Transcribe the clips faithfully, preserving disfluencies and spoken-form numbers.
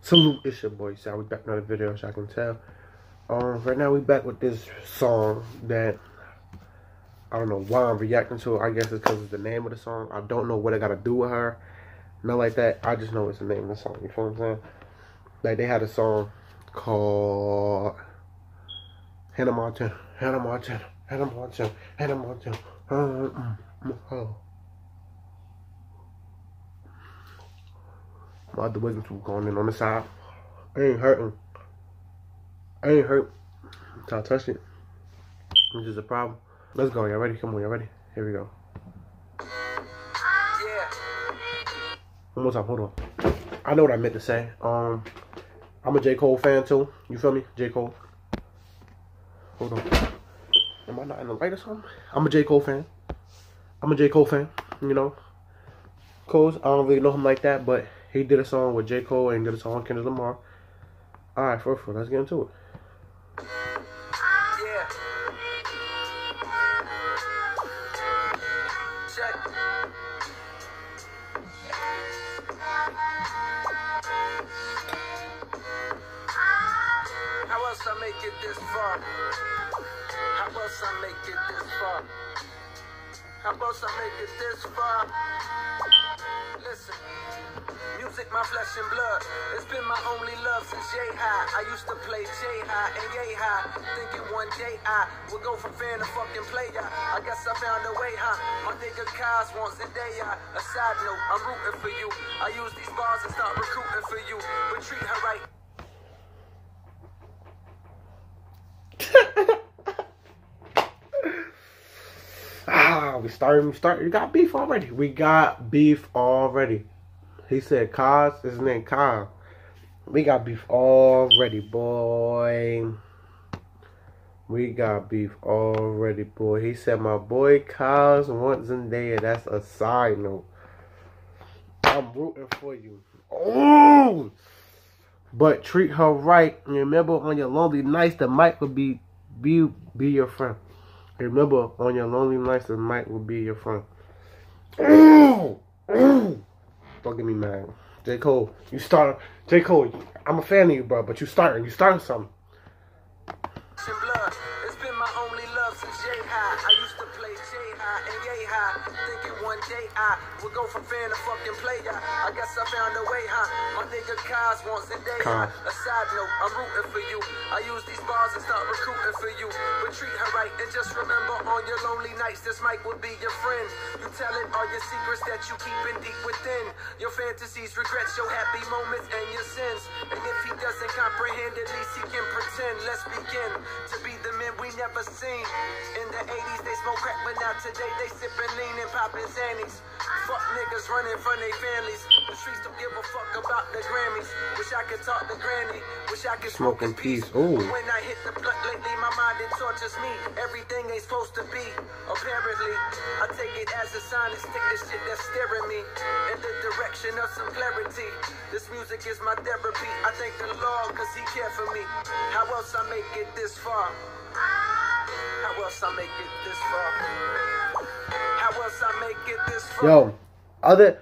Salute, it's your boy Sal. We back with another video, as I can tell. Um, right now we back with this song that I don't know why I'm reacting to. I guess it's because it's the name of the song. I don't know what it got to do with her. Nothing like that. I just know it's the name of the song. You feel what I'm saying? Like they had a song called Hannah Montana, Hannah Montana, Hannah Montana, Hannah Montana. Oh. My other wiggles was going in on the side. I ain't hurting. I ain't hurt until I touched it. Which is a problem. Let's go. Y'all ready? Come on, y'all ready? Here we go. Yeah. One more time. Hold on. I know what I meant to say. Um, I'm a JCole fan too. You feel me? JCole. Hold on. Am I not in the light or something? I'm a JCole fan. I'm a JCole fan. You know. Cozz, I don't really know him like that, but he did a song with JCole and did a song with Kendrick Lamar. Alright, first of all, let's get into it. Yeah. Check. How else I make it this far? How else I make it this far? How else I make it this far? Listen. Music, my flesh and blood. It's been my only love since yay high. I used to play J high and yay high, thinking one day I would go from fan to fucking player. I guess I found a way, huh? My nigga Cozz wants Zendaya. A side note, I'm rooting for you. I use these bars and start recruiting for you, but treat her right. Ah, we started. We started. We got beef already. We got beef already. He said Cozz, his name Cozz. We got beef already, boy. We got beef already, boy. He said my boy Cozz wants Zendaya. That's a side note. I'm rooting for you. Oh! But treat her right. And remember, on your lonely nights, the mic will be be be your friend. Remember, on your lonely nights, the mic will be your friend. Oh! Oh! Don't get me mad. JCole, you start. JCole, I'm a fan of you, bro, but you starting. You starting something. It's been my only love since yay high. I used to play J high and yay high, thinking one day I would go from fan to fucking player. I guess I found a way, huh? My nigga Cozz wants Zendaya. A side note, I'm rooting for you. I use these bars and start recruiting for you, but treat her right and just remember, on your lonely nights, this mic will be your friend. You telling all your secrets that you keeping deep within. Your fantasies, regrets, your happy moments, and your sins. And if he doesn't comprehend, at least he can pretend. Let's begin to be the men we never seen. In the eighties, they smoke crack, but now today they sipping lean and popping Xannies. Fuck niggas running from their families. The streets don't give a fuck about the Grammys. Wish I could talk to Granny. Wish I could smoke in peace. Ooh. When I hit the blunt lately, my mind, it tortures me. Everything ain't supposed to be. Apparently, I take it as a sign to stick the shit that's staring me in the direction of some clarity. This music is my therapy. I thank the Lord cause he cared for me. How else I make it this far? How else I make it this far? How else I make it this far? Yo, other.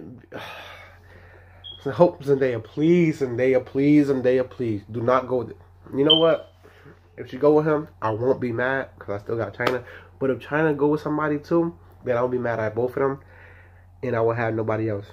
I hope Zendaya, please, Zendaya, please, Zendaya, please, do not go with it. You know what? If you go with him, I won't be mad because I still got China. But if China go with somebody too, then I'll be mad at both of them, and I will have nobody else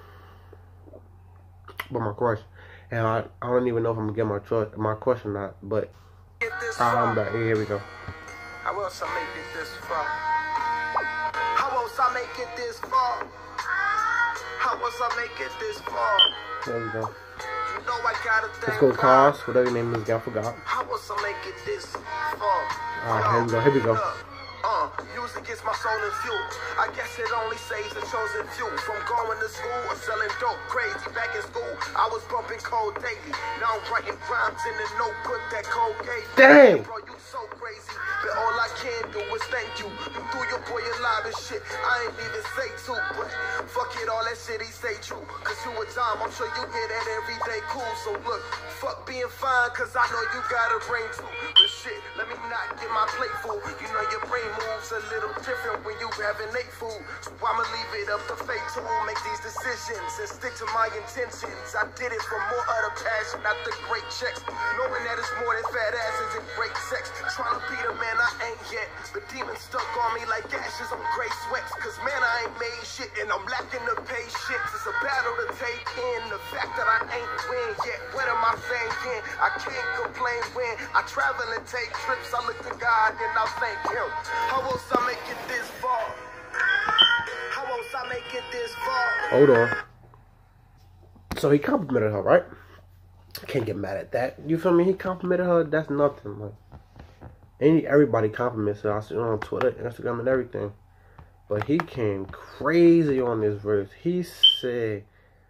but my crush. And I, I don't even know if I'm gonna get my choice, my crush or not. But I'm back. Here we go. How else I make it this far? How else I make it this far? How else I make it this far? There we go. You know I gotta Let's go, Cozz. Whatever your name is, I forgot. How else I make it this far? Alright, here we go. Here we go. Uh, music is my soul and fuel. I guess it only saves the chosen few. From going to school or selling dope, crazy. Back in school, I was bumping cold daily. Now I'm writing rhymes in the notebook that cold gave. Damn. Bro, you so crazy. But all I can do is thank you. You threw your boy alive and shit. I ain't even say to, but fuck it, all that shit he say true. Cause you a dime, I'm sure you hear that every day cool. So look, fuck being fine, cause I know you got a brain too. But shit, let me not get my plate full. You know your brain moves a little different when you have innate food. So I'ma leave it up to fate to make these decisions and stick to my intentions. I did it for more of the passion, not the great checks. Knowing that it's more than fat asses and great sex. Trying to be the man I ain't yet, but demons stuck on me like ashes on gray sweats. Cause man, I ain't made shit and I'm lacking the patience. It's a battle to take in, the fact that I ain't win yet. What am I thinking? I can't complain when I travel and take trips. I look to God and I thank him. How else I make it this far? How else I make it this far? Hold on. So he complimented her, right? Can't get mad at that. You feel me? He complimented her. That's nothing. Like, any everybody compliments her. I see it on Twitter, Instagram, and everything. But he came crazy on this verse. He said,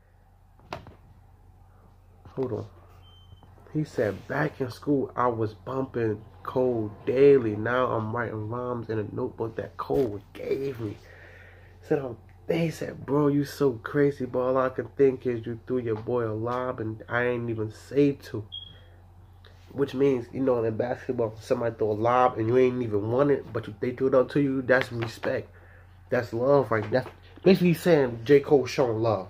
hold on. He said, back in school, I was bumping Cole daily. Now I'm writing rhymes in a notebook that Cole gave me. Said, I'm, he said, bro, you so crazy, but all I can think is you threw your boy a lob and I ain't even say to. Which means, you know, in basketball, somebody throw a lob and you ain't even want it, but you, they threw it up to you, that's respect. That's love, right? That's basically saying J. Cole showing love.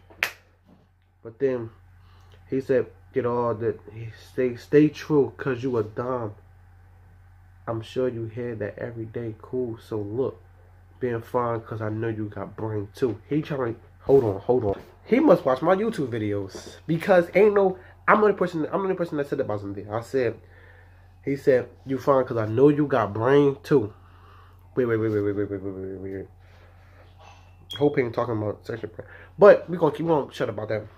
But then he said, get all that, stay, stay true, cause you a dime. I'm sure you hear that every day, cool. So look, being fine, cause I know you got brain too. He trying to, hold on, hold on. He must watch my YouTube videos because ain't no, I'm the only person, I'm the only person that said that about Zendaya. I said, he said, you fine, cause I know you got brain too. Wait, wait, wait, wait, wait, wait, wait, wait, wait, wait. Hope ain't talking about sexual prayer. But we gonna keep on shut about that.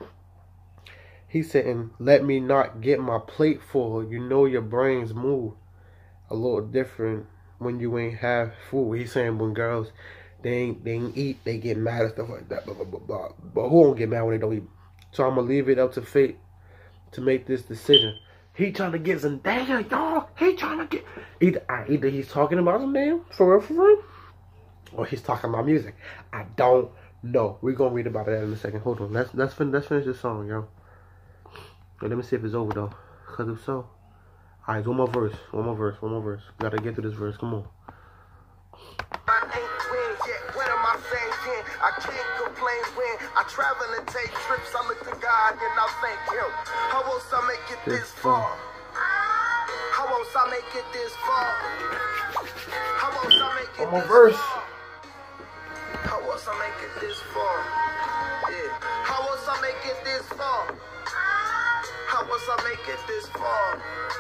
He said, and let me not get my plate full. You know your brains move a little different when you ain't have food. He's saying when girls they ain't they ain't eat, they get mad and stuff like that. Blah, blah, blah, blah. But who won't get mad when they don't eat? So I'm gonna leave it up to fate to make this decision. He trying to get Zendaya, y'all. He trying to get either either he's talking about Zendaya for real, for real, or he's talking about music. I don't know. We're gonna read about that in a second. Hold on. Let's let's fin let's finish this song, yo. Let me see if it's over though. Cause if so, alright, one more verse, one more verse, one more verse. We gotta get through this verse. Come on. I ain't win yet. What am I thinking? I can't complain when I travel and take trips. I look to God and I thank him. How else I make it this, this far? How else I make it this far? How else I make it one more this verse. far? How else I make it this far? Yeah. How else I make it this far? How else I make it this far?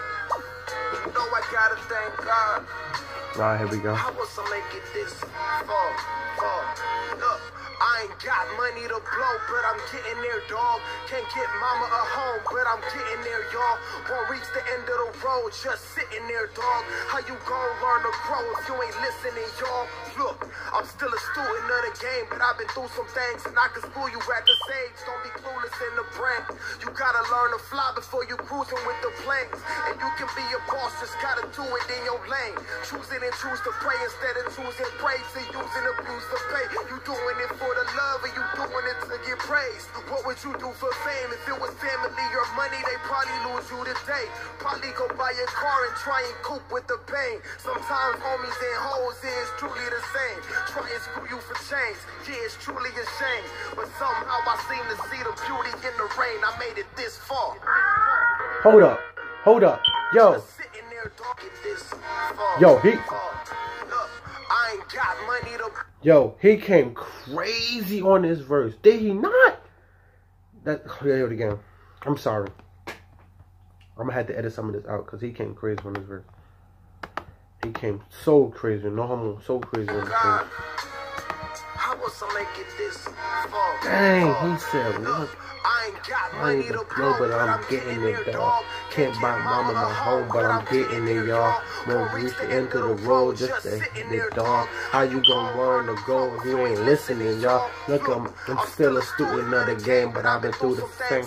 You know I gotta thank God. Alright, here we go. How else I make it this far? Far. Look, I ain't got money to blow, but I'm getting there, dog. Can't get mama a home, but I'm getting there, y'all. Won't reach the end of the road, just sitting there, dog. How you gon' learn to grow if you ain't listening, y'all? Look, I'm still a student of the game, but I've been through some things, and I can school you at this age. Don't be clueless in the brain. You gotta learn to fly before you cruising with the planes. And you can be a boss, just gotta do it in your lane. Choose it and choose to pray instead of choosing praise and using abuse to pay. You doing it for the love, and you doing it to get praised. What would you do for fame? If it was family or money, they probably lose you today. Probably go buy a car and try and cope with the pain. Sometimes homies and hoes is truly the same. Try and screw you for change. Yeah, it's truly a shame. But somehow I seem to see the beauty in the rain. I made it this far. Hold up. Hold up. Yo. Yo, he I ain't got money to Yo, he came crazy on this verse. Did he not? That yeah, hear it again. I'm sorry. I'm gonna have to edit some of this out because he came crazy on this verse. He came so crazy, no homo, so crazy on this verse. How else I make it this far? Dang, he said, look, I ain't got I money ain't to blow, blow, but I'm getting it, dog. Can't buy mama my home, but I'm getting it, y'all. When we reach the end of the road, just to hit it, dog. How you gonna learn to go if you ain't listening, y'all? Look, I'm, I'm still a student of the game, but I've been through the same.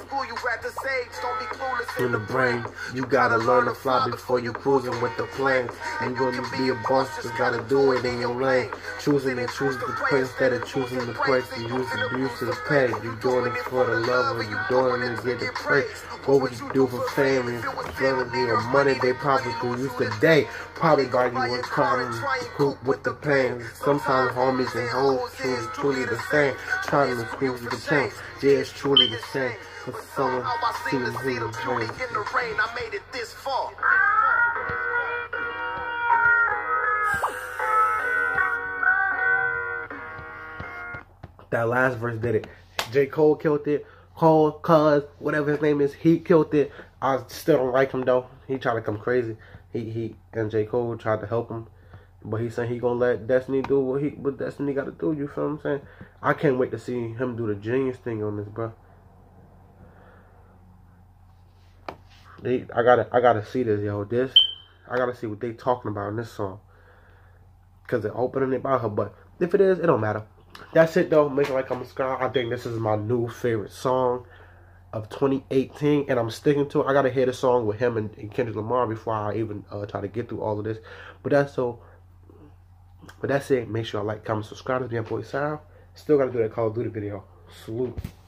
In the brain, you gotta learn to fly before you cruising with the plane. You gonna be a boss, just gotta do it in your lane. Choosing and choosing the prey instead of choosing the place to use the abuse to the pay. You doing it for the love, or you doing it to get the praise. What would you do for fame? If you your money, they probably could use today. Probably buy you a car coop with the pain. Sometimes homies and hoes truly, truly the same. Trying to squeeze the chain. Yeah, it's truly the same. But someone see the beauty in the rain. I made it this far. That last verse did it. JCole killed it. Cole, Cozz, whatever his name is, he killed it. I still don't like him though. He tried to come crazy. He he and JCole tried to help him, but he said he gonna let Destiny do what he what Destiny got to do. You feel what I'm saying? I can't wait to see him do the genius thing on this, bro. They, I gotta I gotta see this, yo. This I gotta see what they talking about in this song, cause they're opening it about her. But if it is, it don't matter. That's it though. Make it like, comment, subscribe. I think this is my new favorite song of twenty eighteen, and I'm sticking to it. I gotta hear the song with him and, and Kendrick Lamar before I even uh, try to get through all of this. But that's so. But that's it. Make sure I like, comment, subscribe. This is my boy Sal. Still gotta do that Call of Duty video. Salute.